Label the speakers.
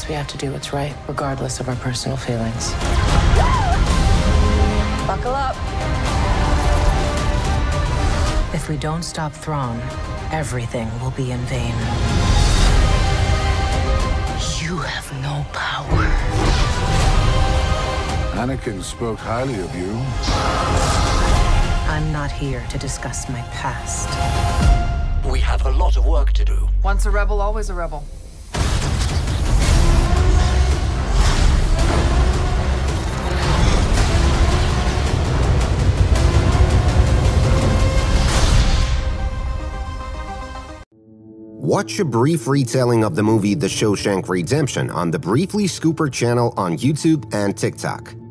Speaker 1: Sometimes we have to do what's right, regardless of our personal feelings.
Speaker 2: Buckle up.
Speaker 1: If we don't stop Thrawn, everything will be in vain. You have no power.
Speaker 3: Anakin spoke highly of you.
Speaker 1: I'm not here to discuss my past.
Speaker 4: We have a lot of work to do.
Speaker 2: Once a rebel, always a rebel.
Speaker 5: Watch a brief retelling of the movie The Shawshank Redemption on the Briefly Scooper channel on YouTube and TikTok.